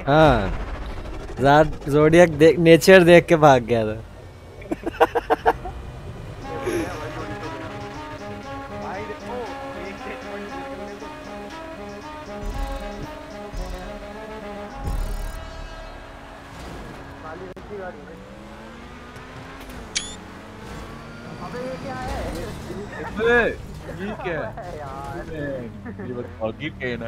हाँ ज़ोडिएक देख नेचर देख के भाग गया था। भाई देखो एक चेक पॉइंट क्लियर करने दो। खाली रखी गाड़ी में। अबे ये क्या है? अबे ये क्या है यार ये बस हॉकी के ना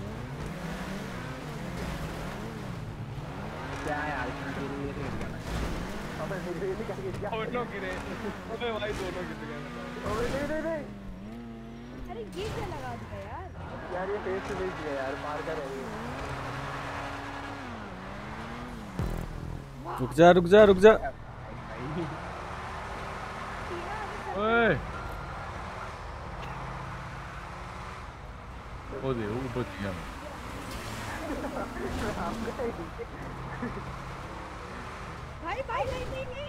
क्या यार इतना देर ये गिर गया मैं। अबे मेरे लिए क्या गिर दोनों गिरे। अबे भाई दोनों गिर गए। अबे नहीं अरे ये क्या लगा दिया यार। यार ये फेस टू फेस गया यार, मार कर रही है। रुक जा रुक जा रुक जा। ओए ओ दे वो बच गया मैं। भाई भाई नहीं नहीं नहीं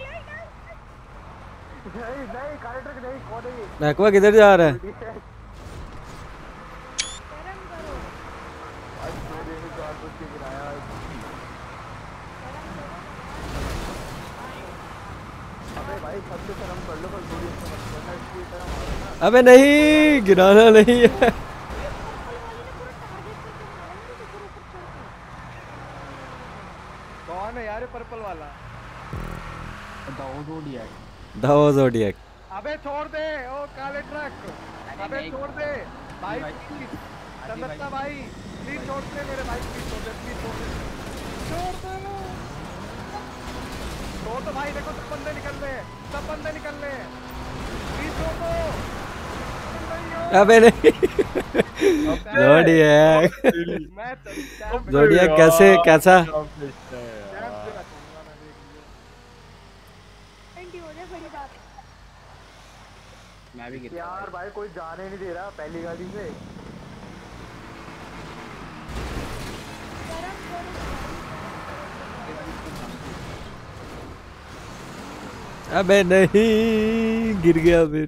नहीं काले ट्रक नहीं, कौन है ये? मैकवा किधर जा रहा है? शर्म करो। आज मेरे ने तो कुछ गिराया। अबे भाई सब से शर्म कर लो, पर थोड़ी इसको मत करना, इसकी तरह मारो ना। अबे नहीं गिराना नहीं है। कौन है यार पर्पल वाला? दाओ ज़ोडिएक। अबे छोड़ दे ओ काले ट्रक। अबे छोड़ दे भाई प्लीज। चंदत्ता भाई प्लीज छोड़ दे मेरे भाई, प्लीज छोड़ दे, प्लीज छोड़ दे, छोड़ दे। छोड़ दो भाई, देखो सब बंदे निकल रहे हैं, सब बंदे निकल रहे हैं, प्लीज छोड़ दो। अबे नहीं ज़ोडिएक मैं ज़ोडिएक कैसे कैसा? मैं भी गिर यार भाई कोई जाने नहीं दे रहा पहली गाड़ी से। अबे नहीं गिर गया फिर।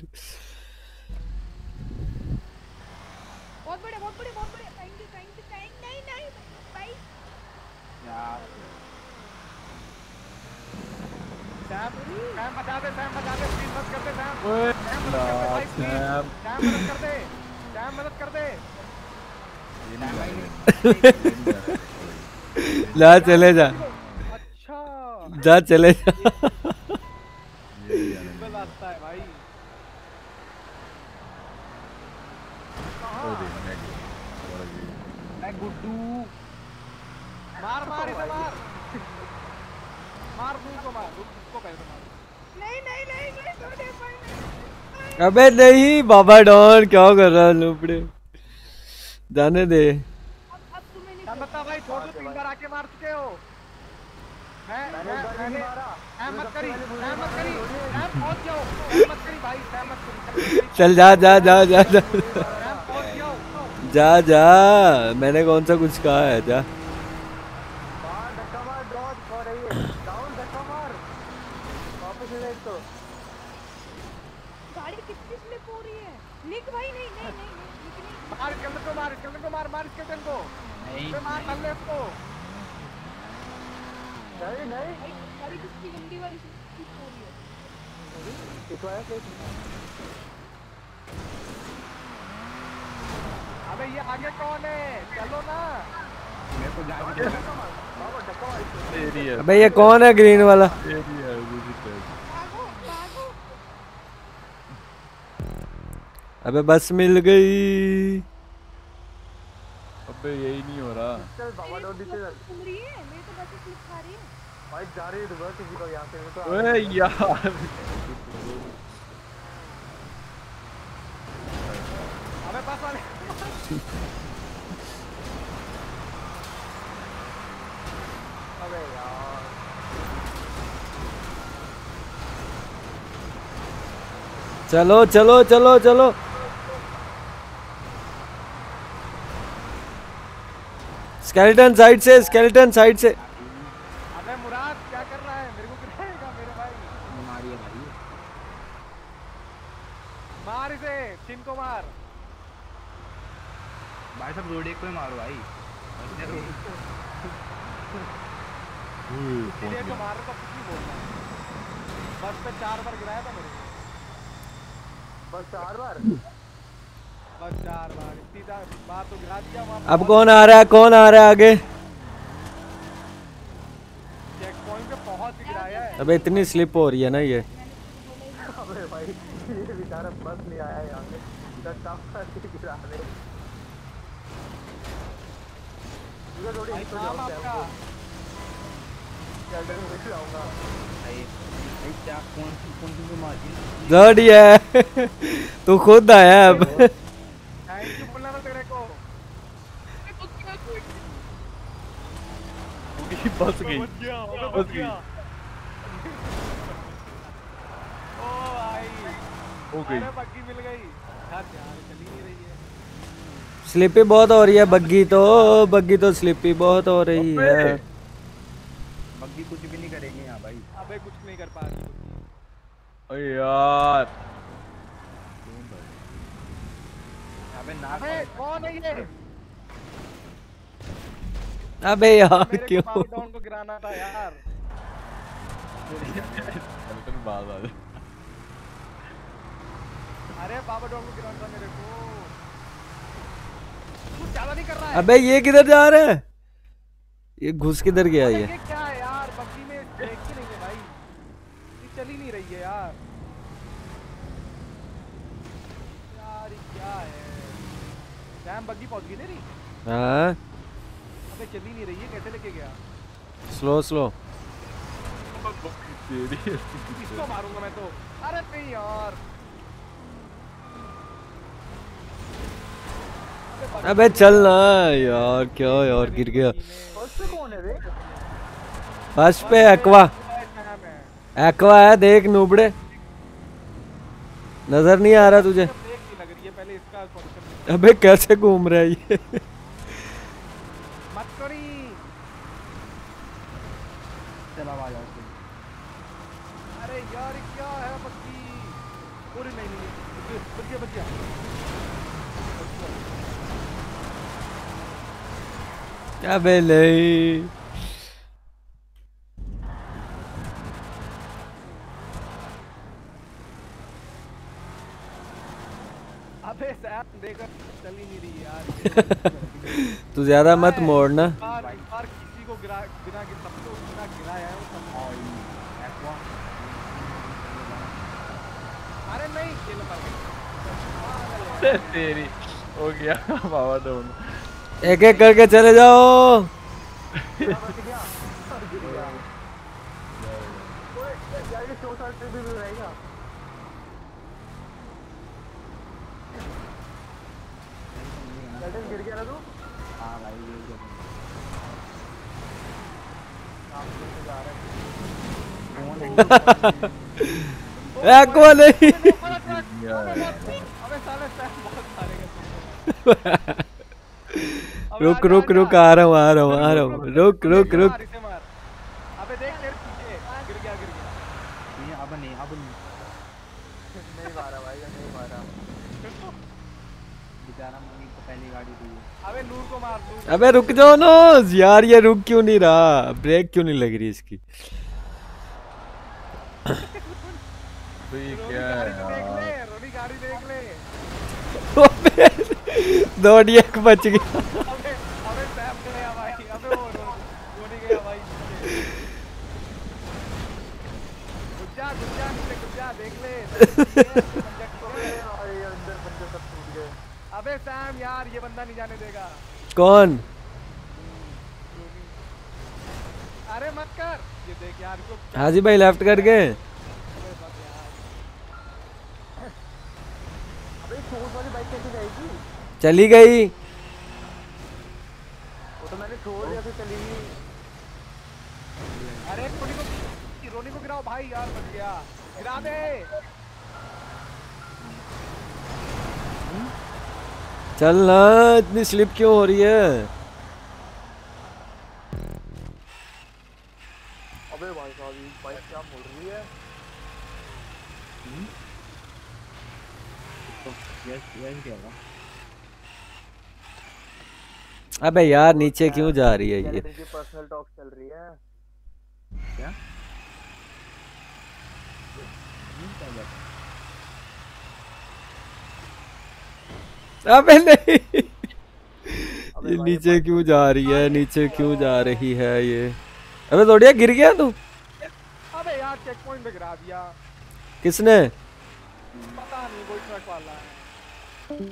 बहुत बड़े थैंक यू नहीं नहीं भाई। यार सैम बचा दे, सैम बचा दे, प्लीज मत कर दे सैम। ओए सैम मदद कर दे भाई, प्लीज सैम सैम मदद कर दे, सैम मदद कर दे। जा चले जा अच्छा जा चले जा। सिंपल रास्ता है भाई। मैं गुड्डू मार मार इसे मार, मार मुंह को मार, उसको कैसे मार। नहीं नहीं नहीं नहीं छोड़े भाई। अबे नहीं बाबा डॉन क्या कर रहा है लुपड़े, जाने दे। अब तुम्हें नहीं चंदत्ता भाई छोड़ दो, 3 बार आके मार चुके हो। मैंने सैम मत करी, सैम मत करी, सैम पहुंच जाओ, सैम मत करी भाई, सैम मत करी। चल जा जा जा जा जा सैम पहुंच जाओ। जा जा मैंने कौन सा कुछ कहा है जा। मार धक्का मार, ड्रॉप कर रही है, डाउन धक्का मार, वापस ले एक तो। गाड़ी कितनी स्लिप हो रही है। निक भाई नहीं नहीं नहीं निक नहीं। मार स्केलेटन को, मार स्केलेटन को, मार मार स्केलेटन को, नहीं मार नल्ले उसको। नहीं नहीं भाई गाड़ी कितनी गंदी वाली स्लिप हो रही है। इस वाला केस। अबे ये आगे कौन है, चलो ना। मेरे को जाके बाबा धक्का मार इसको। अबे ये कौन है ग्रीन वाला? भागो भागो। अबे बस मिल गई। अबे यही नहीं हो रहा। चल बाबा डोर नीचे चल। घूम रही है मेरे तो बस स्लिप खा रही है। भाई जा रही है रिवर्स किसी को यहाँ से, मेरे को ओए यार अबे बस वाले अबे यार चलो चलो चलो चलो स्केलेटन साइड से, स्केलेटन साइड से। अबे मुराद क्या कर रहा है, मेरे को गिराएगा मेरे भाई। मारिए भाई मार इसे, चिन को मार। भाई सब रोड एक को ही मारो भाई। इसलिए जो मार रहा था कुछ नहीं बोलना। बस पे 4 बार गिराया था मेरे को। बस 4 बार बस 4 बार इतनी बार तो गिरा दिया वहाँ पे। अब कौन आ रहा है, कौन आ रहा है आगे? चेक पॉइंट पे पहुंच गिराया है। अबे इतनी स्लिप हो रही है ना ये। अबे भाई ये बेचारा बस नहीं आया यहाँ पे धक्का मार के गिरा रहे। मुझे थोड़ी भाई हिट हो नाम जाओ आपका कैल्डर में बैठ जाऊंगा। भाई क्या कौन सी मार दी? जड़ी है तू खुद आया अब। थैंक यू बोलना था तेरे को। बस गई। बच गया बच गई। ओ भाई हो गई। अरे बग्गी मिल गई यार, चली नहीं रही है। स्लिपी बहुत हो रही है बग्गी तो स्लिपी बहुत हो रही है। बग्गी कुछ भी नहीं करेगी यहाँ भाई। अबे कुछ नहीं कर पा रही। अरे यार अबे ना अबे कौन है ये? अबे यार मेरे को क्यों? पावर डाउन को गिराना था यार। चल बात आ जा। अरे पावर डाउन को गिराना था मेरे को। कुछ ज्यादा नहीं कर रहा है। अबे ये किधर जा रहा है? ये घुस किधर गया अबे ये? ये क्या है यार, बग्गी में ब्रेक ही नहीं है भाई, ये चल ही नहीं रही है यार। यार ये क्या है? डैम बग्गी पहुंच गई नहीं? हाँ अबे चल ही नहीं रही है, कैसे लेके गया? स्लो इसको मारूंगा मैं तो। अरे नहीं यार। अबे चल ना यार, क्या यार गिर गया। फर्स्ट पे कौन है रे? फर्स्ट पे एक्वा है, देख नूबड़े, नजर नहीं आ रहा तुझे? ब्रेक नहीं लग रही है, पहले इसका फंक्शन अबे कैसे घूम रहा है ये? मत करी। चला आ जाओ। अरे यार ये क्या है बग्गी? पूरी नहीं बच गया। अबे नहीं अबे सैम देखो चल ही नहीं रही यार। तू ज्यादा मत मोड़ना। बार किसी को गिरा बिना कि सबको बिना गिराया है वो सब। अरे नहीं खेल पर तेरी हो गया पावर डाउन। एक एक करके चले जाओ। बच गया गिर गया। ओए यार ये 4 साल ट्रिप भी रहेगा। कैल्डर गिर गया ना तू? हाँ भाई ये सामने से जा रहा है। एक्वा नहीं। अबे साले सैम बहुत मारेगा तुमको। रुक रुक रुक, आ रहा हूँ रुक। इसे मार। अबे देख तेरे पीछे गिर गया। नहीं अब नहीं नहीं मारा भाई, नहीं मारा। बेचारा मम्मी को पहली गाड़ी दी है। अबे नूर को मार नूर। अबे रुक जाओ ना यार, ये रुक क्यों नहीं रहा? ब्रेक क्यों नहीं लग रही इसकी? तो ये रोनी क्या गाड़ी है तो देख यार? ले, रोनी गाड़ी देख ले। दौड़ी एक बच गया। अबे सैम गया भाई। अबे वो रोनी गया भाई। गुज्जा नीचे गुज्जा देख ले। भाई अंदर बंदे सब टूट गए। अबे सैम यार ये बंदा नहीं जाने देगा। कौन? अरे मत कर ये देख यार को। हाजी भाई लेफ्ट कर गए। अबे छोड़ वाली बाइक कैसे जाएगी? चली गई। वो तो मैंने छोड़ दिया फिर चली गई। अरे रोनी को गिराओ भाई यार, बच गया। गिरा दे। चल ना, इतनी स्लिप क्यों हो रही है? अबे भाई साहब ये बाइक क्या बोल रही है? तो यस क्या होगा? अबे यार नीचे क्यों जा रही है ये? कैलेंडर की पर्सनल टॉक चल रही है। क्या अबे नहीं, अबे ये भाई, नीचे क्यों जा रही है, नीचे क्यों जा रही है ये? अबे थोड़िया गिर गया तू? अबे यार चेक पॉइंट पे गिरा दिया। किसने? पता नहीं, कोई ट्रक वाला है।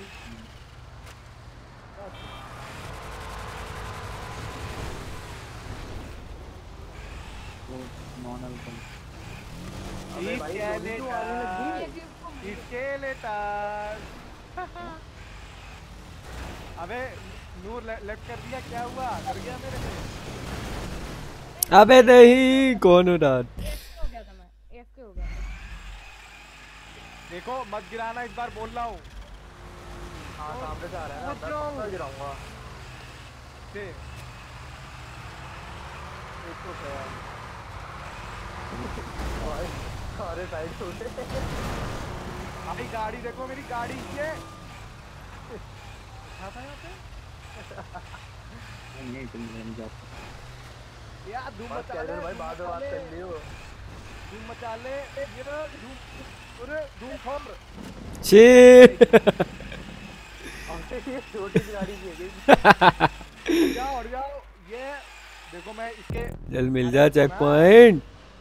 नॉन अल्कोहल अबे भाई, गोली क्यों आने लगी? स्केलेटन। अबे नूर लेफ्ट कर दिया, क्या हुआ? कर गया मेरे पे। अबे नहीं, कौन उड़ा? AFK हो गया था मैं, AFK हो गया था। देखो मत गिराना, इस बार बोल रहा हूँ। हाँ सामने से आ रहा है ना, मत मैं जाओ। पक्का गिराऊंगा। से एक तो है यार। भाई सारे साइड से उठे। अभी गाड़ी देखो, मेरी गाड़ी ये उठा था यहाँ पे। नहीं तुम नहीं जाओ। यार धूम बस मचा ले, कैलेंडर भाई बाद में बात कर लियो। धूम मचा ले, ये ना धूम, अरे धूम खोल। शी अबे ये छोटी सी गाड़ी की है। जाओ और जाओ, ये देखो मैं इसके। जल मिल जा चेक पॉइंट।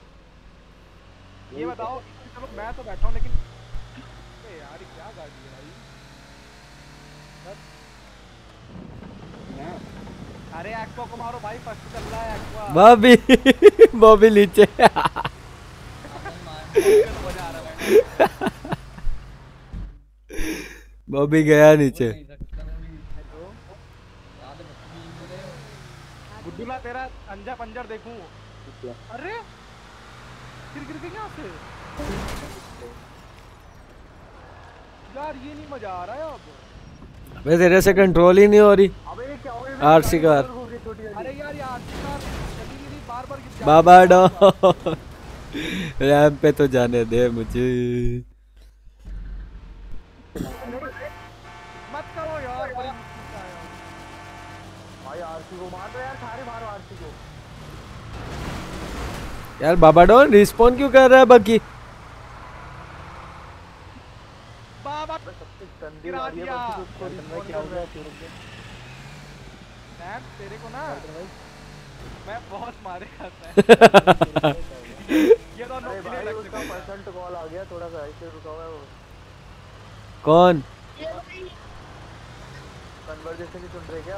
ये बताओ, चलो मैं तो बैठा हूँ लेकिन अरे यार ये क्या गाड़ी है भाई? अरे एक्वा को मारो भाई, फर्स्ट चल रहा है एक्वा। बॉबी बॉबी नीचे। मजा आ रहा है। बॉबी गया नीचे। गुड्डू ना तेरा अंजा पंजर देखूं। अरे फिर गिर गई यहाँ से। यार ये नहीं मजा आ रहा है अब। अबे तेरे से कंट्रोल ही नहीं हो रही। अबे ये क्या हो गया? RC car. अरे यार ये आरसी कार चली नहीं रही, बार-बार गिर जा। बाबा डॉन रैंप पे तो जाने दे मुझे। मत करो यार भाई। भाई आरसी को मार दो यार, सारे मारो आरसी को। यार बाबा डॉन रिस्पॉन क्यों कर रहा है बाकी? बाबा सबसे गंदी गिरा गाड़ी है, दिया। बस उसको रिस्पॉन्ड कर रहा है। सैम तेरे को ना मैं बहुत मारे खाता है। ये तो अरे भाई नौकरी उसका पर्सनल कॉल आ गया, थोड़ा सा ऐसे रुका हुआ है वो। कौन? कन्वर्सेशन ही सुन रहे क्या?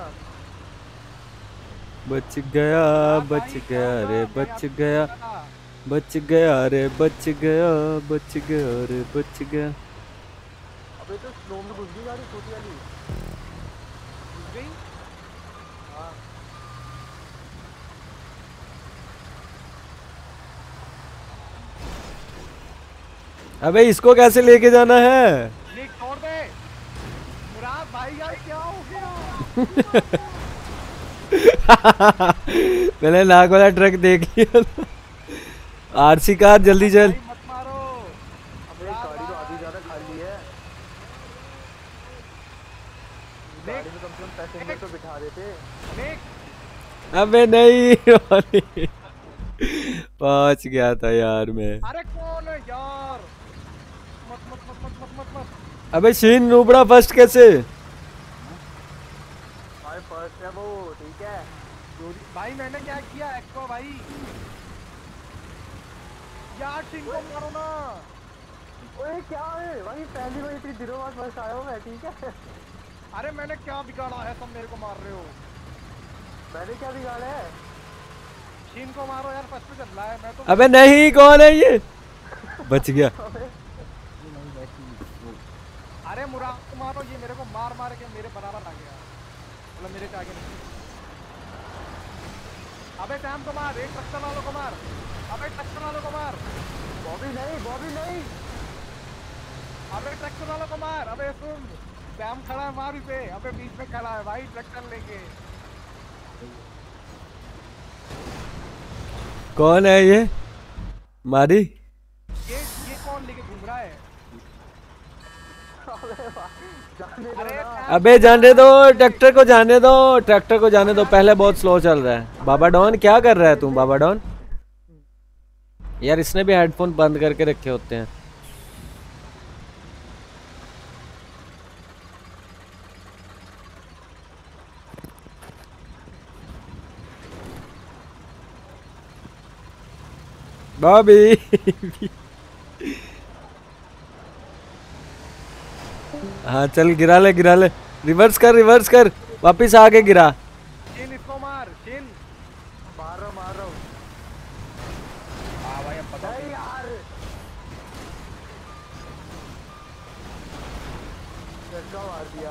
बच गया बच गया रे बच गया, बच गया रे बच गया, बच गया रे बच गया। अबे तो स्लो में घुस गई गाड़ी, छोटी वाली। घुस गई। हाँ अबे इसको कैसे लेके जाना है? लिख छोड़ दे मुराद भाई, यार क्या हो गया? मैंने नाक वाला ट्रक देख लिया। आरसी कार जल्दी चल। भाई मत मारो। अबे गाड़ी तो आधी ज्यादा खाली है। गाड़ी में कम से कम पैसेंजर तो बिठा देते। देख अबे नहीं पहुंच गया था यार मैं। अरे कौन है यार? मत मत मत मत मत मत मत। अबे शीन नूबड़ा फर्स्ट कैसे? भाई फर्स्ट है वो, ठीक है। भाई मैंने क्या किया एक्वा भाई? यार टीम को मारो ना। ओए क्या है भाई, पहली बार इतनी दिनों बाद फर्स्ट आया हूँ मैं, ठीक है। अरे मैंने क्या बिगाड़ा है, तुम मेरे को मार रहे हो? मैंने क्या बिगाड़ा है? टीम को मारो यार, फर्स्ट पे चल रहा है। मैं तो अबे नहीं, कौन है ये? बच गया। अरे मुराद को मारो, ये मेरे को मार मार के मेरे बराबर आ गया, मतलब मेरे से आगे नहीं। अबे सैम को मार, एक ट्रक्टर वालों को मार। अबे ट्रक्टर वालों को मार। बॉबी नहीं, बॉबी नहीं। अबे ट्रक्टर वालों को मार। अबे सुन, सैम खड़ा है, मार इसे। अबे बीच में खड़ा है भाई ट्रक्टर लेके। कौन है ये? मारी? ये कौन लेके घूम रहा है? अबे जाने दो अरे ना। अबे जाने दो, ट्रैक्टर को जाने दो, ट्रैक्टर को जाने दो, पहले बहुत स्लो चल रहा है। बाबा डॉन क्या कर रहा है तू बाबा डॉन? यार इसने भी हेडफोन बंद करके रखे होते हैं। बॉबी हाँ चल गिरा ले, गिरा ले, रिवर्स कर, वापिस आगे गिरा। चिन इसको मार, चिन। मार रहा हूँ। हाँ भाई अब पता नहीं यार, धक्का मार दिया।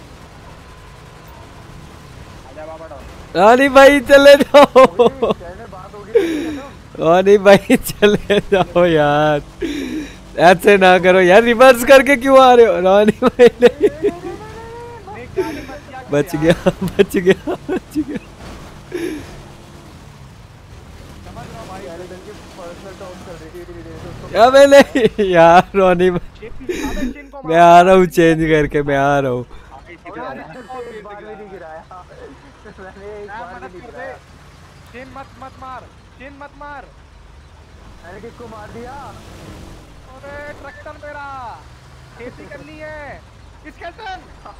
आजा बाबा डॉन। रानी भाई चले जाओ, कहने बात होगी खत्म। रानी भाई चले जाओ यार, ऐसे ना करो यार, रिवर्स करके क्यों आ रहे हो रानी भाई? नहीं नहीं गाड़ी मत किया करो बच यार। गया, बच गया, बच गया। समझ रहा हूँ भाई। कहने दल की पर्सनल टॉक चल रही थी उसको। अबे नहीं यार रोनी भाई, अबे चिन को मैं आ रहा हूँ चेंज करके, मैं आ रहा हूँ। यार एक बार भी नहीं गिराया। मैंने एक यार बार भी मदद नहीं कर दे। गिराया। चिन मत मार, चिन मत मार। मैंने किसको मार दिया? अरे ट्रैक्टर मेरा, खेती करनी है। स्केलेटन।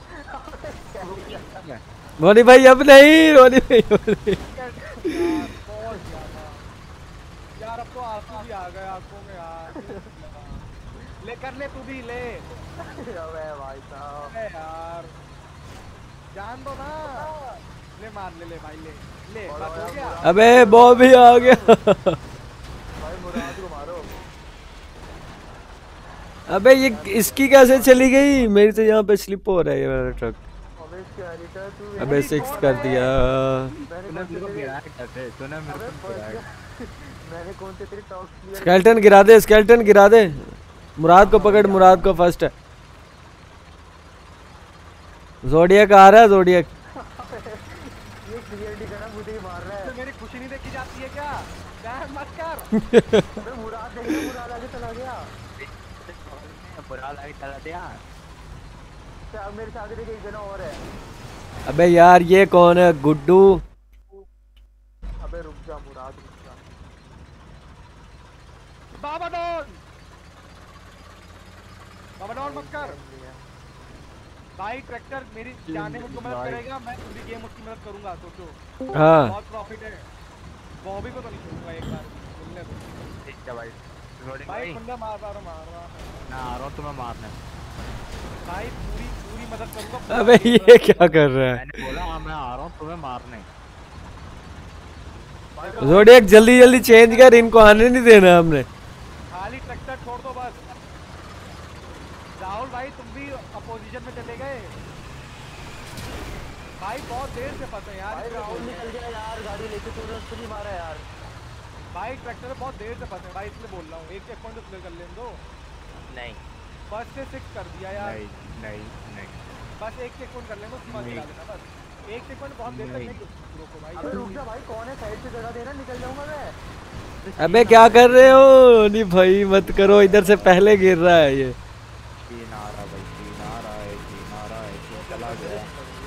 रोनी भाई अब नहीं, रोनी भाई अब नहीं। यार बहुत ज्यादा। यार अब तो आंसू भी आ गए आंखों में यार। ले कर ले तू भी ले। अबे भाई साहब, अरे यार जान दो ना। ले मार ले भाई ले बस हो गया। अबे बॉबी आ गया। भाई मुराद को मारो। अबे ये इसकी कैसे चली गई? मेरी तो यहाँ पे स्लिप हो रहा है ये वाला ट्रक। अबे क्या रिटा तू? अबे 6 कर दिया। मैंने कौन से तेरे तूने मेरे अबे को गिराया। मैंने कौन से तेरे टॉक क्लियर? स्केलेटन गिरा दे, स्केलेटन गिरा दे। मुराद को पकड़, मुराद को फर्स्ट है। जोडियक आ रहा है, जोडियक। ये क्लियरली करना, मुझे ही मार रहा है। तो मेरी खुशी नहीं देखी जाती है क्या? डैम मत कर। अबे मुराद देखना, मुराद आगे चला गया। बुरा लगा चला दिया। अच्छा, अब मेरे से आगे देख एक जना और है। अबे यार ये कौन है? गुड्डू। अबे रुक जा मुराद, रुक जा। बाबा डॉन मत कर भाई। ट्रैक्टर मेरी जाने में उसको मदद करेगा, मैं पूरी गेम उसकी मदद करूंगा। सोचो हाँ बहुत प्रॉफिट है। बॉबी को तो नहीं छोड़ूंगा एक बार मिलने दो। ठीक है भाई। भाई भाई कुंडा मार रहा ना आ रहा हूँ तुम्हें मारने। भाई पूरी मदद करूंगा। अबे ये क्या कर रहा है? मैंने बोला हाँ मैं आ रहा हूँ तुम्हें मारने। जोडियक जल्दी जल्दी चेंज कर, इनको आने नहीं देना हमने। खाली ट्रैक्टर छोड़ दो बस। राहुल भाई तुम भी अपोजिशन में चले गए भाई, बहुत देर से फंसे यार। भाई राहुल निकल गया यार, गाड़ी लेके तूने उसको नहीं मारा यार। भाई ट्रैक्टर में बहुत देर से फंसे भाई, इसलिए बोल रहा हूँ। एक चेक पॉइंट क्लियर कर लेने दो। नहीं बस से 6 कर दिया यार। नहीं बस एक चेक पॉइंट कर लेंगे, उसके बाद गिरा देना बस। एक चेक पॉइंट बहुत देर तक नहीं रोको भाई। अबे रुक जा भाई, कौन है? साइड से जगह देना, निकल जाऊंगा मैं। अबे क्या कर रहे हो? नहीं भाई मत करो, इधर से पहले गिर रहा है ये। चीन आ रहा भाई, चीन आ रहा है, क्यों चला गया?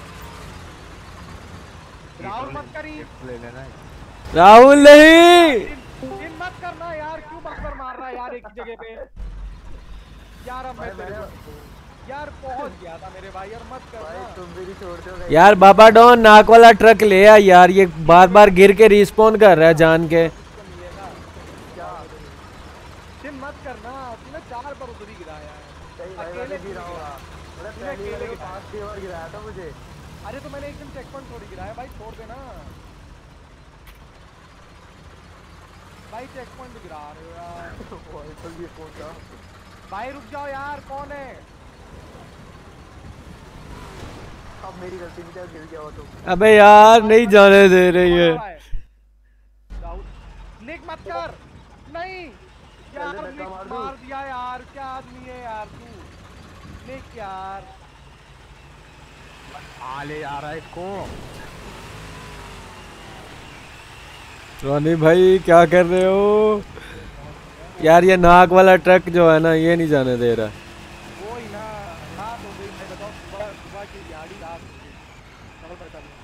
राहुल मत करी। ले लेना। राहुल नहीं। इन मत करना यार, क्यों बकबर मार रहा है यार एक ही जगह पे यार। अब मैं तेरे को यार पहुंच गया था मेरे भाई, यार मत भाई करना। तुम भी नहीं छोड़ते हो। यार बाबा डॉन नाक वाला ट्रक ले आ यार, ये बार बार गिर के रिस्पॉन कर रहा है जान के। क्या चिन मत करना, तूने 4 पर उधर ही गिराया है। सही भाई, अकेले मैंने गिरा होगा। मतलब तूने पहली अकेले बार गिराया। 5-6 बार गिराया था मुझे। अरे तो मैंने एक दिन चेक पॉइंट थोड़ी गिराया भाई, छोड़ देना भाई। चेक पॉइंट गिरा रहे हो यार। भाई तो ये कौन था? भाई रुक जाओ यार, कौन है? अब मेरी गलती नहीं था, गिर गया हो तुम। अबे यार नहीं जाने दे रही है। राहुल निक मत कर। नहीं यार, धक्का निक मार दूं? मार दिया यार। क्या आदमी है यार तू निक यार। आ ले आ रहा है इसको। रोनी भाई क्या कर रहे हो यार? ये नाक वाला ट्रक जो है ना, ये नहीं जाने दे रहा। वो ही ना, रात हो गई भाई बताओ सुबह सुबह की दिहाड़ी रात डबल पैसा दूंगा।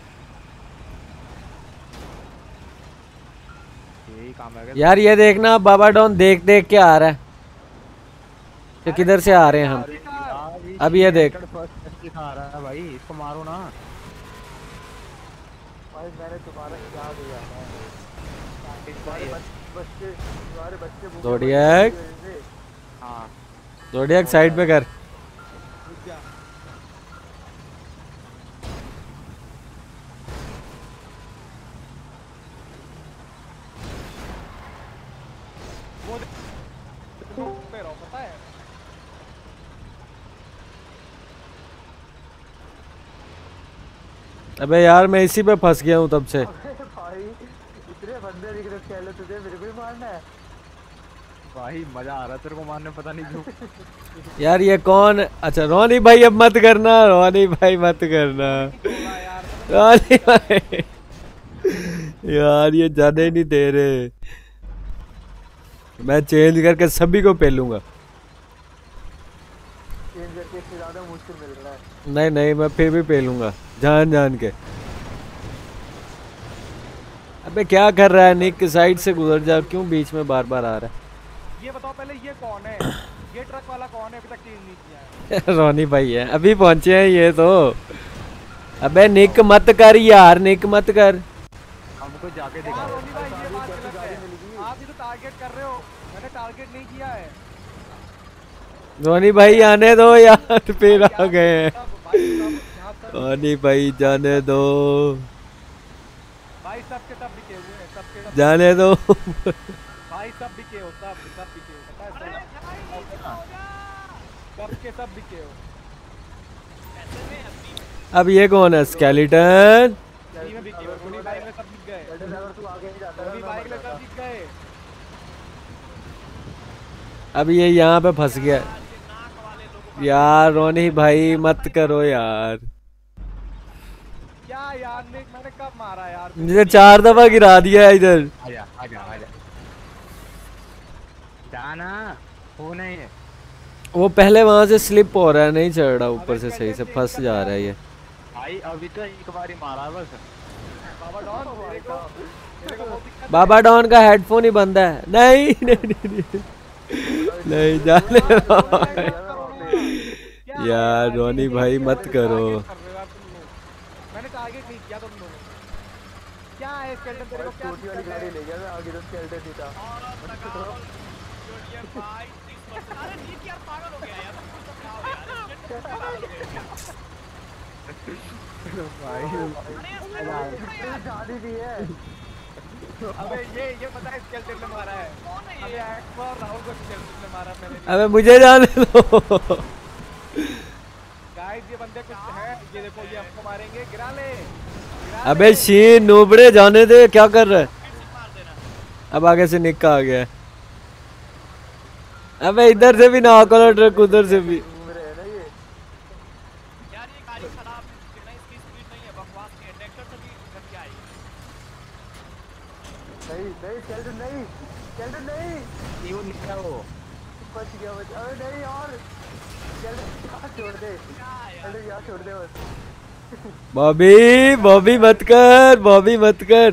यही काम है यार ये देखना बाबा डॉन देख देख के आ रहा है कि किधर से आ रहे हैं हम। अब ये देख फर्स्ट खा रहा है भाई, इसको मारो ना भाई मैंने तुम्हारा क्या दिया है तुम्हारे बच्चे जोडियक हाँ जोडियक साइड पे कर। रुक जा। वो पे रहो पता है। अबे यार मैं इसी पे फंस गया हूँ तब से। भाई इतने बंदे दिख रहे खेल तुझे मेरे को ही मारना है। भाई मजा आ रहा है तेरे को मारने, पता नहीं क्यों। यार ये कौन? अच्छा रोनी भाई अब मत करना, रोनी भाई मत करना, रोनी भाई यार ये जाने ही नहीं दे रहे। मैं चेंज करके सभी को पेलूंगा। चेंज करके इससे ज्यादा मुश्किल मिल रहा है। नहीं नहीं मैं फिर भी पेलूंगा जान जान के। अबे क्या कर रहा है निक? साइड से गुजर जा, क्यों बीच में बार बार आ रहा है? ये बताओ पहले ये कौन है? ये ट्रक वाला कौन है? अभी तक चेंज नहीं किया है। रोनी भाई है, अभी पहुंचे हैं ये तो। अबे निक मत कर यार, निक मत कर। हमको जाके यार दिखा रोनी भाई ये बात गलत है। आप ये तो टारगेट कर रहे हो, मैंने टारगेट नहीं किया है। रोनी भाई आने दो यार, फिर आ गए हैं। भाई सब यहाँ तक रोनी भाई जाने दो, भाई सबके सब बिके हुए हैं, सबके सब जाने दो। भाई सब बिके हो, सब बिके हो, पता है सबके सब बिके हो। अब ये कौन है? स्केलेटन। सही में बिके हो, रोनी भाई में सब बिक गए, अगर तू आगे नहीं जाता रोनी भाई में सब बिक गए। अब ये यहाँ पे फंस गया यार। रोनी भाई मत करो यार, क्या यार निक मैंने कब मारा यार? मुझे 4 दफा गिरा दिया है इधर। आजा आजा आजा जाना हो नहीं है। वो पहले वहां से स्लिप हो रहा है, नहीं चढ़ रहा ऊपर से सही से, फंस जा रहा है ये। भाई अभी तो एक बार ही मारा बस। बाबा डॉन मेरे को बहुत दिक्कत बाबा डॉन का हेडफोन ही बंद है। नहीं नहीं नहीं, नहीं, नहीं जाने दो। क्या यार रोनी भाई मत करो। मैंने टारगेट नहीं किया तुम लोगों ने। क्या है स्केलेटन तेरे को क्या छोटी वाली गाड़ी ले गया मैं, आगे तो स्केलेटन नहीं था। शादी भी है। अबे ये पता है स्केलेटन ने मारा है। अबे एक्स और राहुल को स्केलेटन ने मारा, मैंने नहीं। अबे मुझे जाने दो। गाइस ये बंदे कुछ है, ये देखो ये हमको मारेंगे, गिरा ले। अबे शीन नूबड़े जाने दे, क्या कर रहा है? अब आगे से निक्का आ गया है। अबे इधर से भी ना करो ट्रक, उधर से भी। घूम रहे हैं ना ये। यार ये गाड़ी खराब है, इसकी स्पीड नहीं है, बकवास की है, ट्रैक्टर से भी घटिया है। नहीं नहीं स्केलेटन नहीं, स्केलेटन नहीं। क्यों निकला वो? बच गया बच। अबे नहीं यार स्केलेटन यहाँ छोड़ दे, स्केलेटन यहाँ छोड़ दे बस। बॉबी बॉबी मत कर, बॉबी मत कर।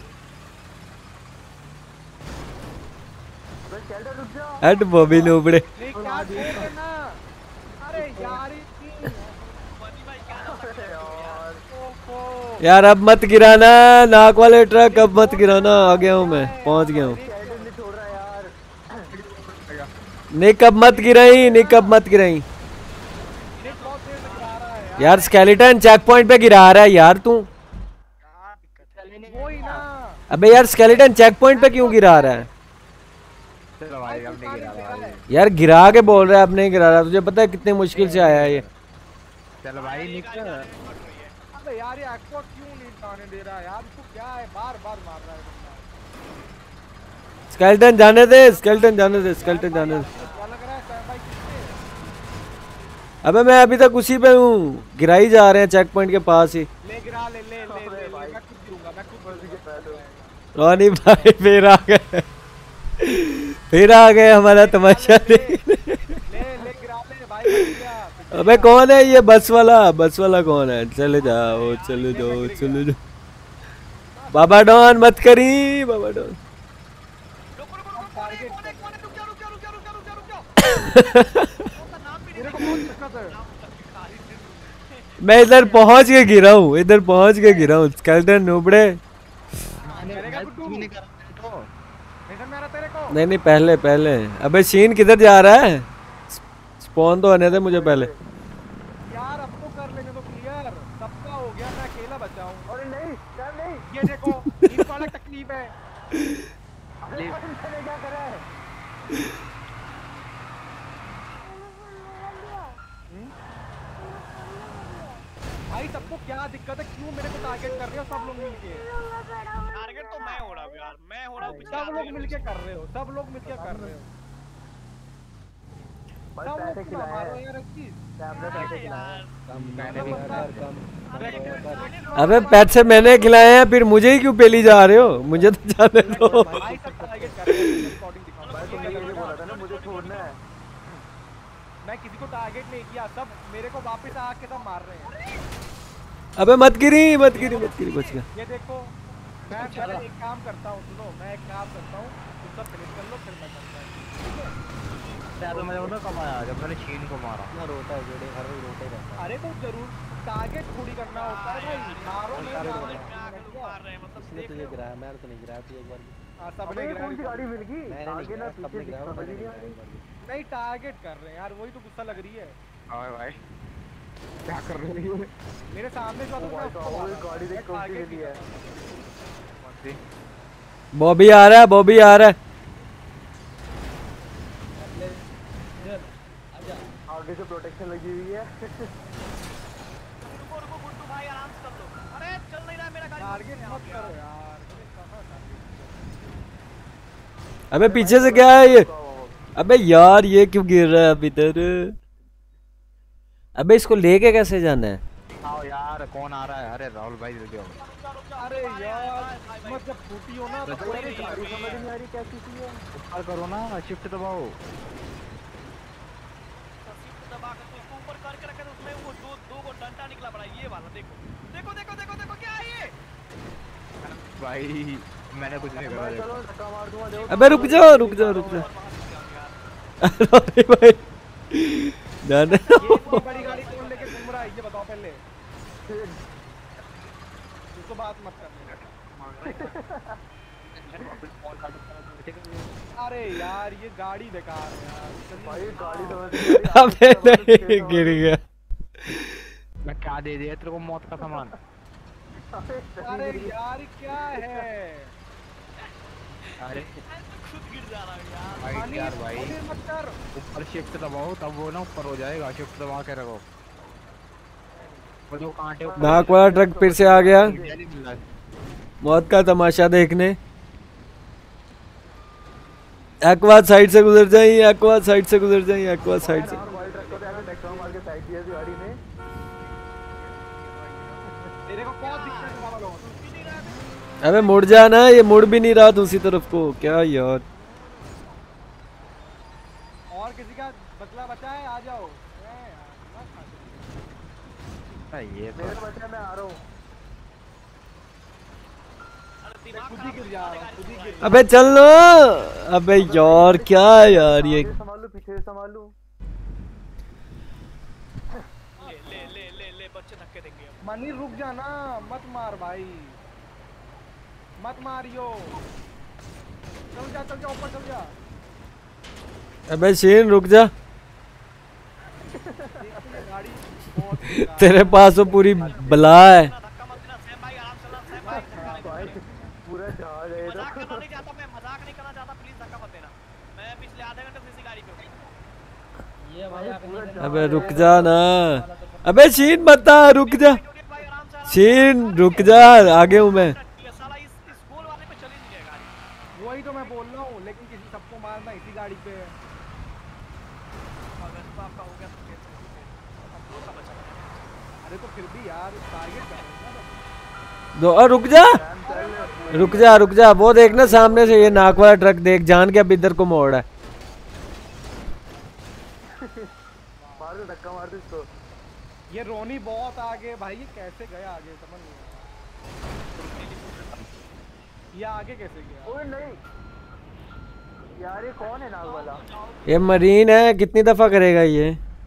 बस स्केलेटन रुक जा। हट बॉबी नूबड़े। नहीं क्या छोड़ देना। अरे यार यार ओफो यार अब मत गिराना, नाक वाले ट्रक अब मत गिराना। आ गया हूँ मैं, पहुँच गया हूँ। स्केलेटन नहीं छोड़ रहा यार। निक अब मत गिराई, निक अब मत गिराई। निक बहुत देर से गिरा रहा है यार स्केलेटन चेक पॉइंट पे गिरा रहा है यार तू। वो ही ना। अबे यार स्केलेटन चेक पॉइंट पे क्यों गिरा रहा है? चलो भाई अब नहीं गिरा रहा। यार गिरा के बोल रहा है, अब नहीं गिरा रहा। तुझे पता है कितनी मुश्किल से आया है ये। चल भाई निकल। अबे यार ये एक्वा क्यों नहीं जाने दे रहा है यार? इसको क्या है, बार बार मार रहा है बंदा। स्केलेटन जाने दे, स्केलेटन जाने दे, स्केलेटन जाने दे। क्या लग रहा है सैम भाई किससे? अबे मैं अभी तक उसी पे हूँ, गिराई जा रहे हैं चेक पॉइंट के पास ही। ले गिरा ले ले ले ले ले, मैं खुद गिरूंगा, मैं खुद गिरूंगा। रोनी भाई फिर आ गए, फिर आ गए हमारा तमाशा देखने। ले ले गिरा ले भाई, बच गया। अबे कौन है ये बस वाला कौन है? चले जाओ चले जाओ चले जाओ। बाबा डॉन मत करी बाबा डॉन। रुको रुको रुको, कौन है कौन है कौन है, रुक जाओ रुक जाओ रुक जाओ रुक जाओ रुक जाओ रुक जाओ। उसका नाम भी मेरे नहीं को बहुत दिक्कत है। मैं इधर पहुंच के गिरा हूँ, इधर पहुंच के गिरा हूँ। स्केलेटन नुबड़े। करेगा गुड्डू मिशन में आ रहा तेरे को। नहीं पहले पहले। अबे शीन किधर जा रहा है? स्पॉन तो आने दे मुझे पहले। यार अब तो कर लेने दो क्लियर, सबका हो गया, मैं अकेला बचा हूँ। अरे नहीं यार नहीं, ये देखो इस वाला तकलीफ है। अरे मैंने क्या करा है? भाई सबको क्या दिक्कत है, क्यों मेरे को टारगेट कर रहे हो सब लोग मिलके? टारगेट तो मैं हो रहा हूँ यार, मैं हो रहा हूँ पिछले सब आधे लोग घंटे मिलके कर रहे हो, सब लोग मिलके कर रहे हो। भाई सब पैसे लोग खिलाए मारो हैं, यार एक चीज। कैमरे पैसे खिलाए हैं। मैंने भी अबे पैसे मैंने खिलाए हैं, फिर मुझे ही क्यों पेली जा रहे हो? मुझे तो जाने दो। भाई सब टारगेट कर रहे हैं, रिकॉर्डिंग दिखाओ। भाई तुमने ये बोला था ना मुझे छोड़ना है। मैं किसी को टारगेट नहीं किया, सब मेरे को वापस आके सब मार रहे हैं। अबे मत गिरी बच गया। ये देखो मैं पहले एक काम करता हूँ, सुनो मैं एक काम करता हूँ, तुम सब फिनिश कर लो फिर मैं करता हूँ। तो मैं उन्हें कमाया जब मैंने छीन को मारा। इतना रोता है जोड़े, हर रोज रोते रहता है। अरे तो जरूर टारगेट थोड़ी करना होता है भाई, मारो नहीं मारो। में आके लोग मार रहे हैं, मतलब इसने देख तुझे रहे हो। गिराया, मैं तो नहीं गिराया तू एक बार भी। हाँ सबने अबे गिराया। कौन सी गाड़ी मिल गई? मैंने नहीं आगे ना गिराया, पीछे सबने गिराया, समझ मैंने नहीं नहीं गिराया। नहीं टारगेट कर रहे हैं यार, वही तो गुस्सा लग रही है। हाँ भाई क्या कर रहे हो? मेरे सामने जो आता ओ था भाई मैं उसको साहब, वो मारा। गाड़ी देख कौन सी target मिली नहीं है। करता। बॉबी आ रहा है, बॉबी आ रहा है। आगे से प्रोटेक्शन लगी हुई है। रुको रुको गुड्डू भाई आराम से कर लो। अरे चल नहीं रहा है मेरा गाड़ी। टारगेट मत करो यार, मुझे कहाँ target? अबे पीछे से क्या है ये? अबे यार ये क्यों गिर रहा है अभी इधर? अबे इसको लेके कैसे जाना है? आओ यार कौन आ रहा है? अरे राहुल भाई जल्दी आओ। अरे यार मत जब फूटी हो ना तो कोई अरे गाड़ी समझ नहीं आ रही क्या चीज़ है। ऊपर करो ना, शिफ्ट दबाओ। शिफ्ट दबा कर तो इसको ऊपर करके रखे, तो उसमें वो दो को डंडा निकला पड़ा, ये वाला देखो देखो देखो देखो देखो क्या है ये? भाई मैंने कुछ नहीं करा। मैं चलो धक्का मार दूंगा देखो। अबे रुक जाओ। अरे भाई जाने दो। ये इतनी बड़ी गाड़ी कौन लेके घूम रहा है ये बताओ पहले। इसको बात मत करने। अरे यार ये गाड़ी बेकार है यार। भाई गाड़ी समझ अबे नहीं गिर गया। मैं क्या दे दिया तेरे को मौत का सामान? अरे यार ये क्या है? अरे खुद गिर जा रहा है यार। भाई यार भाई अरे मत कर। ऊपर शिफ्ट दबाओ तब वो ना ऊपर हो जाएगा। शिफ्ट दबा के रखो। वो जो कांटे ऊपर नाक वाला ट्रक फिर से आ गया नहीं मिल रहा है। मौत का तमाशा देखने। एक्वाद साइड से गुजर जाइए, एक्वाद साइड से गुजर जाइए, एक्वाद साइड से। और वाइट ट्रक को तो ऐसे टैक्सी मार के साइड दिया थी गाड़ी ने। तेरे को क्या दिक्कत है बाबा लोग? अबे मुड़ जाना, ये मुड़ भी नहीं रहा दूसरी तरफ को। क्या यार और किसी का बदला बचा है आ जाओ। ये तो मेरे बच्चे मैं आ रहा हूँ। अरे दिमाग खुद ही गिर जा रहा हूँ, खुद ही गिर। अबे चल लो। अबे यार क्या यार ये? आगे संभाल लूँ पीछे से संभाल लूँ। ले ले ले ले ले बच्चे धक्के देंगे अब। मनी रुक जाना, मत मार भाई, मत मारियो। चल जा ऊपर चल जा। अबे शीन रुक जा। गाड़ी बहुत बेकार। तेरे पास तो पूरी बला है। धक्का मत देना सैम भाई, आराम से चलना सैम भाई। भाई पूरा जहाज है ये तो। मजाक करना नहीं चाहता मैं, मजाक नहीं करना चाहता, प्लीज धक्का मत देना। मैं पिछले आधे घंटे से इसी गाड़ी पे हूँ। अबे रुक जा ना। अबे शीन मत आ, रुक जा। जोड़िए भाई आराम से, आराम से। शीन रुक जा, आगे हूँ मैं। ये साला इस गोल वाले पे चल ही नहीं रहा गाड़ी। वही तो मैं बोल रहा हूँ, लेकिन किसी सबको मारना इसी गाड़ी पे है। अगर तो आपका हो गया तो फिर अब दो का बचा। अरे तो फिर भी यार टारगेट कर रहे हैं ना। रुक जा रुक जा। वो देखना सामने से ये नाक वाला ट्रक देख, जान के अब इधर को मोड़ है। मार दो धक्का मार मार दो इसको। ये रोनी बहुत आगे भाई, ये कैसे गया आगे समझ नहीं आया। ये आगे कैसे गया? ओए नहीं यार, ये कौन है नाग वाला? ये मरीन है, कितनी दफा करेगा ये?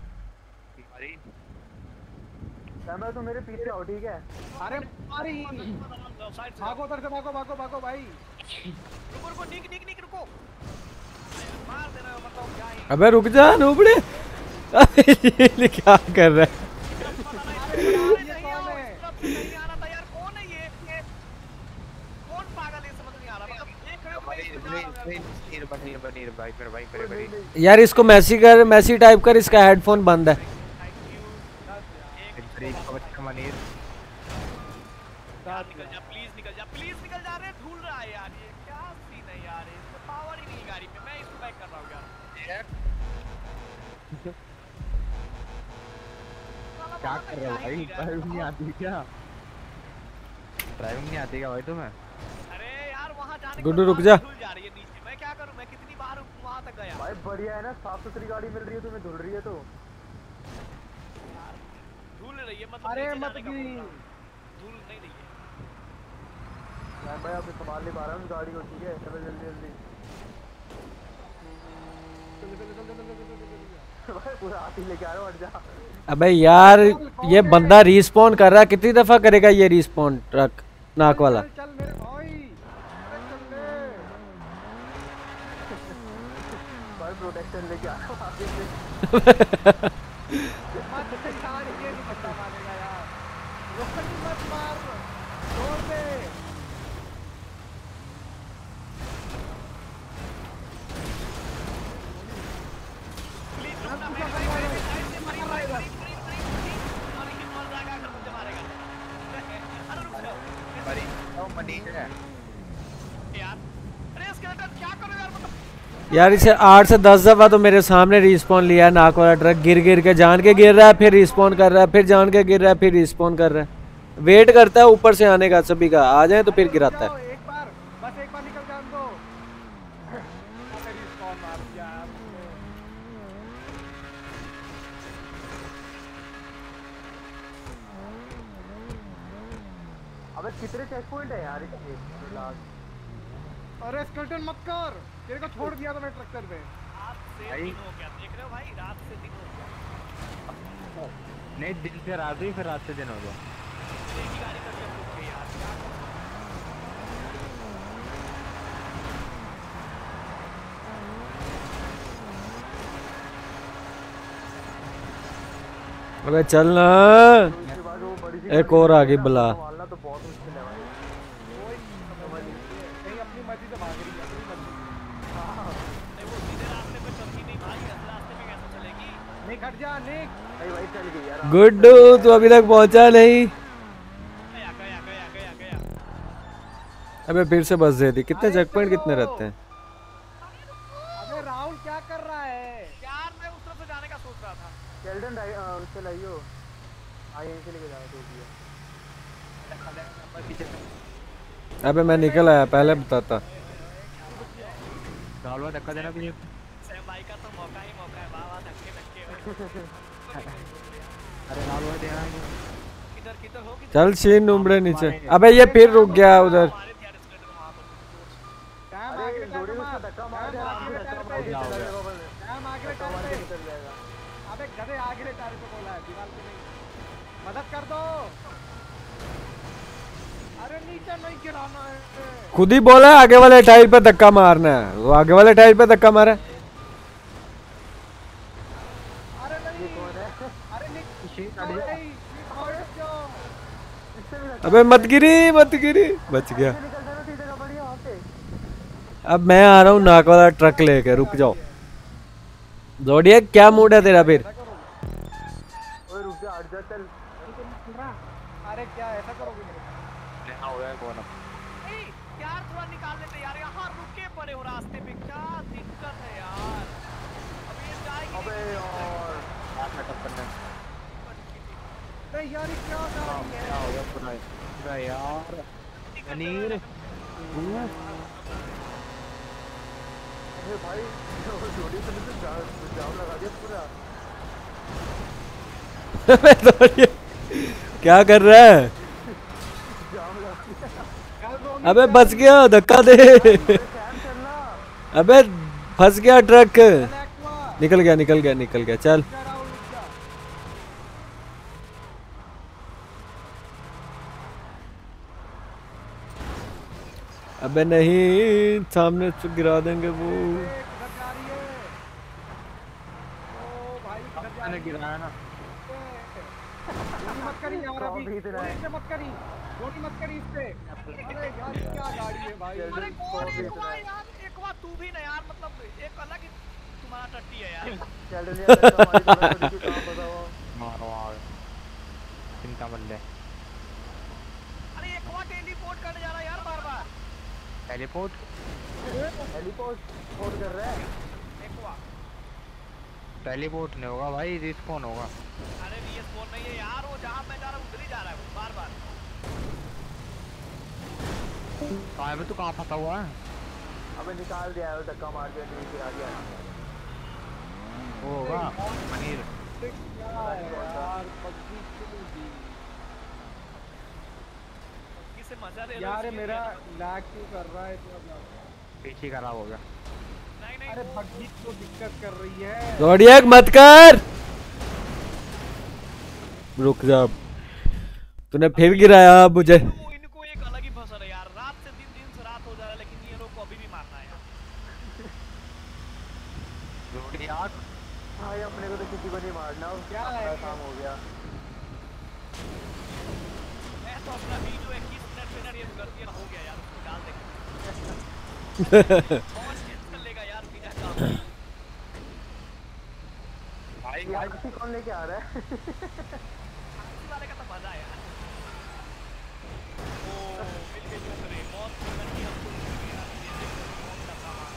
कैमरा तो मेरे पीछे आओ, ठीक है? अरे भागो उधर से, भागो भागो भागो भाई। रुको रुको, निक निक निक रुको, मार दे रहे हो मतलब क्या है? अबे रुक जा नूबड़े। ये क्या कर रहा है? नहीं आ रहा था यार, कौन है ये कौन पागल है, समझ नहीं आ रहा। मतलब एक यार इसको मैसी कर, मैसी टाइप कर, इसका हेडफोन बंद है। निकल जा प्लीज, निकल जा प्लीज, निकल जा रे, धूल रहा है यार, ये क्या सीन है यार, इसमें पावर ही नहीं है गाड़ी में। मैं इसको बैक कर रहा हूं यार। क्या कर रहे हो भाई? ड्राइविंग नहीं आती क्या? ड्राइविंग नहीं आती क्या भाई तुम्हें? अरे यार वहां जाने के गुड्डू बाद रुक जा। धूल जा रही है नीचे, मैं क्या करूं? मैं कितनी बार वहां तक गया भाई बढ़िया है ना, साफ सुथरी गाड़ी मिल रही है तुम्हें, धुल रही है तो। धूल रही है मतलब अरे नीचे मत जाने का गिरी। बोल रहा हूं। धूल नहीं रही है। मैं भाई अभी संभाल नहीं पा रहा हूँ गाड़ी को, ठीक है? चलो जल्दी जल्दी। भाई पूरा हाथ ही लेके आ रहा हूँ, हट जा। अबे यार ये बंदा रिस्पॉन कर रहा है, कितनी दफा करेगा ये रिस्पॉन ट्रक नाक वाला? चल मेरे भाई, अरे चल ले। भाई प्रोटेक्शन लेके आ रहा हूँ आगे से। मत यार, ये नहीं पता मानेगा यार। रोनी मत मार, छोड़ दे। प्लीज रुक ना, मैं साइड से मरी और ये कौन जाएगा अगर मुझे मारेगा? अरे रुक जाओ यार, अरे इसके अंदर क्या करो यार, मतलब यार इसे 8 से 10 दफा तो मेरे सामने रिस्पॉन लिया है नाक वाला ट्रक, गिर गिर के, जान के गिर रहा है फिर रिस्पॉन कर रहा है, फिर जान के गिर रहा है फिर रिस्पॉन कर रहा है। वेट करता है ऊपर से आने का, सभी का आ जाए तो फिर गिराता है। एक बार, बस एक बार निकल जान दो। मेरी कौन मार दिया यार? अबे कितने चेक पॉइंट है यार इसके? लास्ट। अरे स्केल्टन मत कर, तेरे को छोड़ दिया था मैं ट्रैक्टर पे। रात से दिन हो गया, देख रहे हो भाई, रात से दिन हो गया। नहीं, दिन से रात हुई, फिर रात से दिन हो गया। एक ही गाड़ी करके रुक गए यार, क्या करूं? अबे चल ना, उसके बाद वो बड़ी सी एक और आगे बुला। संभालना तो बहुत मुश्किल है भाई। नहीं अपनी मर्जी से भाग रही है, अपनी मर्जी। नहीं वो सीधे रास्ते पे चलती नहीं भाई, ऐसे रास्ते पे कैसे चलेगी? निक हट जा, निक। भाई भाई चल गई यार। गुड्डू तू अभी तक पहुंचा नहीं। गया गया गया गया गया। अबे फिर से बस दे दी। कितने चेक पॉइंट कितने रहते हैं? अबे राहुल क्या कर रहा है? यार मैं उस तरफ से जाने का सोच रहा था। केल्टन उससे लाइयो। आई इनसे लेके जाओ तो दिया। अबे मैं निकल आया, पहले बताता। डालवा धक्का देना भी। सैम भाई का तो मौका ही मौका है, वाह वाह, धक्के धक्के। अरे डालवा देना। किधर किधर हो किधर? चल शीन नुमड़े नीचे। अबे ये फिर रुक गया उधर। मारे थे यार इसके तो वहां पर। टाइम अरे आगे जोड़ी टाइम उसका धक्का मार दे, आराम से धक्का मार दे, चला जाएगा बस। टाइम आगे धक्का मार के निकल जाएगा। अबे गधे आगे टायर पे बोला है, दीवार पे नहीं। मदद कर दो। अरे नीचे नहीं गिराना है। खुद ही बोला है आगे वाले टायर पे धक्का मारना है, वो आगे वाले टायर पे धक्का मारा है। अरे नहीं, कौन है? अरे निक इससे भी धक्का अबे मत गिरी मत गिरी, बच गया। निकल जाना सीधे का बढ़िया वहाँ से। अब मैं आ रहा हूँ नाक वाला ट्रक लेके, रुक जाओ। जोड़िए क्या मूड है तेरा फिर? ओए रुक जा, हट जा, चल। अरे क्या ऐसा करोगे मेरे साथ? हो गया कौन? ए यार थोड़ा निकाल लेते यार, यहाँ रुके पड़े हो रास्ते पे, क्या दिक्कत है यार। अब ये जाएगी अबे यार नहीं यार ये क्या कर रही है? क्या हो गया पूरा यार? अनिल अरे भाई जोड़ी से मुझे जाम लगा दिया पूरा। अबे दौड़िए, क्या कर रहा है? अबे बच गया, धक्का दे। अबे फंस गया ट्रक। निकल गया निकल गया निकल गया, चल। अबे नहीं, सामने से गिरा देंगे वो। मैंने गिराया ना। मत करी यार, अभी इससे मत करी, गोली मत करी इससे। अरे यार क्या गाड़ी है भाई। अरे कौन एक बार यार, एक बार तू भी ना यार, मतलब एक अलग ही तुम्हारा टट्टी है यार। चल लिया तो हमारी जगह तो किसी काम बताओ। मारो आग। चिंता मत ले। अरे एक बार टेलीपोर्ट करने जा रहा है यार बार बार। टेलीपोर्ट फोन कर रहा है। एक बार टेलीपोर्ट नहीं होगा भाई, रिस्पॉन होगा। अरे रिस्पॉन नहीं है यार, वो जहाँ मैं जा रहा हूँ उधर ही जा रहा है वो बार बार। कहाँ है? तू कहाँ फंसा हुआ है? अबे निकाल दिया है, धक्का मार दिया, नीचे गिरा दिया। वो होगा पनीर। किसे मजा ले यार मेरा लैग क्यों कर रहा है इतना ज्यादा? पीछे खराब हो गया। नहीं नहीं अरे बग्गी तो दिक्कत कर रही है। दौड़िए मत कर। रुक जा, तूने फिर गिराया मुझे। इनको एक अलग ही फसर है यार, रात से दिन, दिन से रात हो जा रहा है, लेकिन ये लोग को अभी भी मारना है यार। रोटी आग। हाँ ये अपने को तो किसी को नहीं मारना, क्या है काम हो गया। मैं तो अपना वीडियो 21 मिनट पे ना ये कर दिया, हो गया यार, उसको डाल देंगे। बहुत टेंशन लेगा यार बिना काम। भाई यार कौन लेके आ रहा है? इसी वाले का तो मजा है यार। ओ मिल गई दूसरे मौत की लड़की हमको मिल गई यार, ये देखो कौन सा कहां।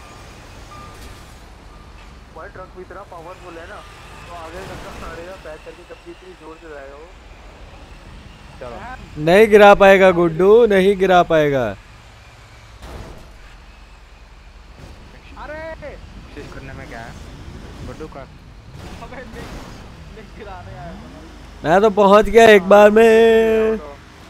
भाई ट्रक भी इतना पावरफुल है ना, तो आगे धक्का मारेगा पैक करके, कभी इतनी जोर से जाएगा वो। चलो नहीं गिरा पाएगा गुड्डू, नहीं गिरा पाएगा। अरे कोशिश करने में क्या है? गुड्डू का अबे लिख गिराने आया था। मैं तो पहुंच गया एक बार में।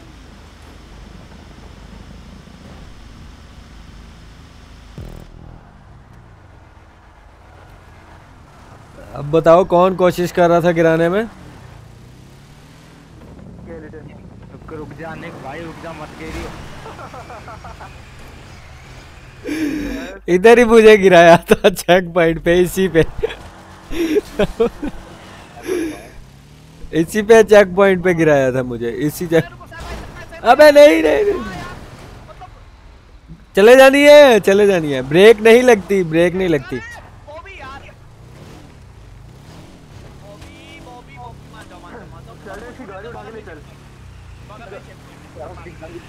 अब बताओ कौन कोशिश कर रहा था गिराने में? रुक जा निक भाई, रुक जा मत गिरी। इधर ही मुझे गिराया था चेक पॉइंट पे, इसी पे। इसी पे चेक पॉइंट पे गिराया था मुझे, इसी जगह। अबे नहीं नहीं, नहीं। चले जानी है, चले जानी है। ब्रेक नहीं लगती, ब्रेक नहीं लगती। बॉबी यार, बॉबी बॉबी बॉबी मान जाओ मान जाओ। चल इसकी गाड़ी उठा के ले चल। बगल में चेक देख रहे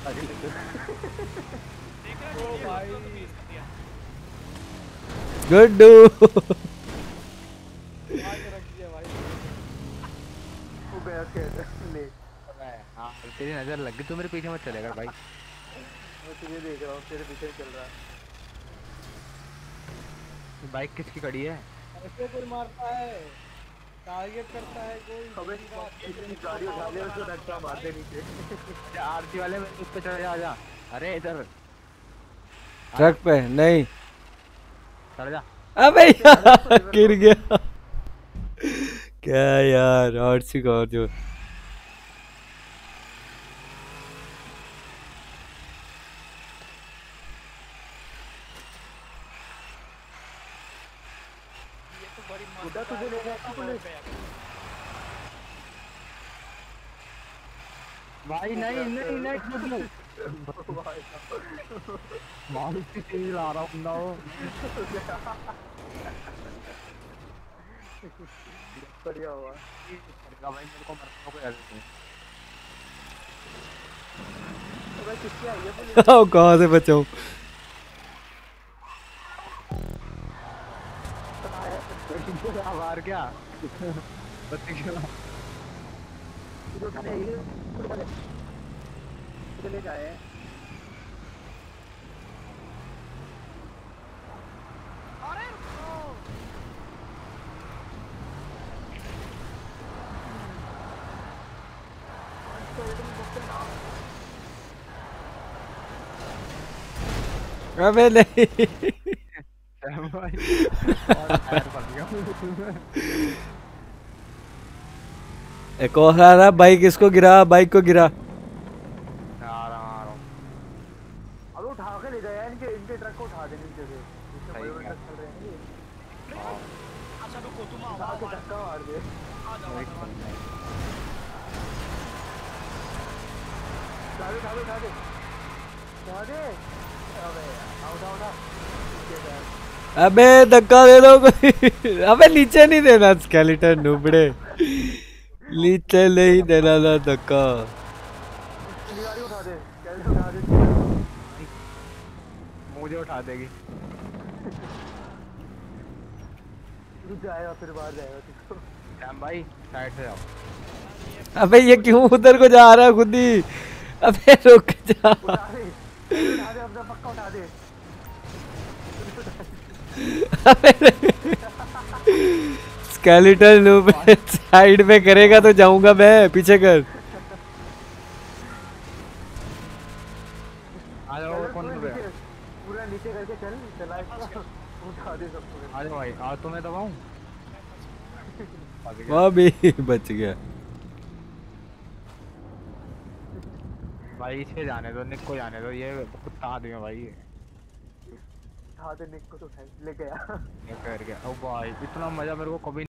हो भाई तो मिस कर दिया। गुड्डू। वो बैठ के ले। हाँ तेरी नजर लग गई, तू मेरे पीछे मत चलेगा भाई। मैं तुझे देख रहा हूँ, तेरे पीछे चल रहा है। बाइक किसकी खड़ी है? ऐसे कोई मारता है, टारगेट करता है कोई। अबे इतनी गाड़ी उठा ले, उसको धक्का मार दे नीचे। आरती वाले में उस पे चढ़ जा, जा। अरे इधर ट्रक पे नहीं। चढ़ जा। अबे यार गिर गया। क्या यार, और सी और जो। ये तो बड़ी बुड्ढा तुझे ले गया था पुलिस। भाई नहीं नहीं नहीं गुड्डू, मारूति से तेज ला रहा हूँ ना वो। बढ़िया हुआ। भाई मेरे को मरने को याद नहीं। अबे किसकी आई है पुलिस? कहाँ से बचाऊं? मार क्या? बत्ती क्यों? चले जाए। अरे रुको। अबे नहीं सैम भाई और पैर फंस गया। एक और आ रहा, बाइक इसको गिरा, बाइक को गिरा। आ रहा हूँ। अब उठा के ले जाए इनके इनके ट्रक को उठा दे नीचे से, इससे बड़े बड़े ट्रक चल रहे हैं ये। अच्छा रुको तुम आओ उठा आओ, के आओ, धक्का मार दे। आ जाओ आ जाओ, आ जाओ। उठा दे उठा दे उठा दे। अबे यार उठा उठा नीचे जा। अबे धक्का दे दो कोई। अबे नीचे नहीं देना स्केलेटन नुबड़े, नीचे नहीं देना था धक्का। पिछली गाड़ी उठा दे, कैसे उठा दे। मुझे उठा देगी। तू जाएगा फिर बाहर जाएगा तू। सैम भाई साइड से जाओ। अबे ये क्यों उधर को जा रहा है खुद ही। अबे रुक जा। उठा दे अपना पक्का उठा दे। स्केलेटन नुब साइड में करेगा तो जाऊंगा मैं, पीछे कर। आ जाओ और कौन सा है? पूरा नीचे करके चल चला इसको उठा दे सबको। आ जाओ भाई, आ तुम्हें दबाऊं? वह भी बच गया। भाई इसे जाने दो, निक को जाने दो, ये कुत्ता आदमी है भाई ये। उठा दे निक को तो उठा ले गया। ये कर गया। ओ भाई इतना मजा मेरे को कभी